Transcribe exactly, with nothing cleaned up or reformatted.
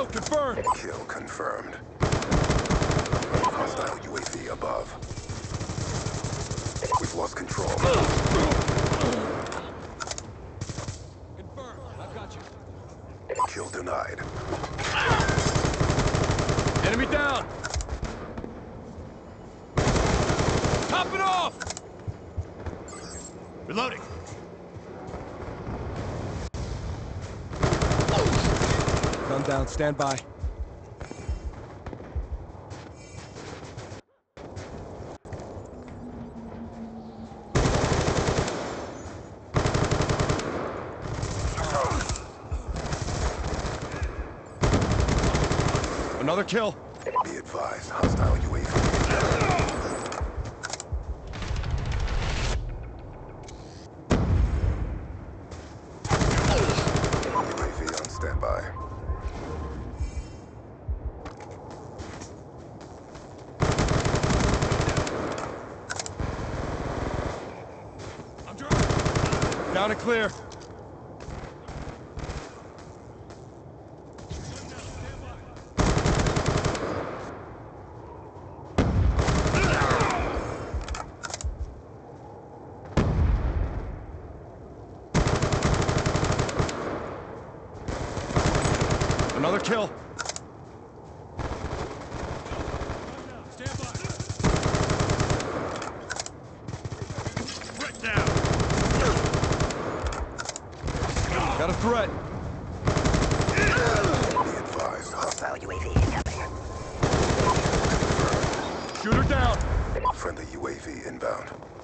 Confirmed. Kill confirmed. Hostile U A V above. We've lost control. Confirmed. I've got you. Kill denied. Enemy down. Top it off. Reloading. Gun down. Stand by. Another kill. Be advised, hostile U A V. U A V on standby. I'm driving. Down and clear. Another kill. Stand by. Threat down. Got a threat. Be advised, hostile U A V incoming. Shoot her down. Friendly U A V inbound.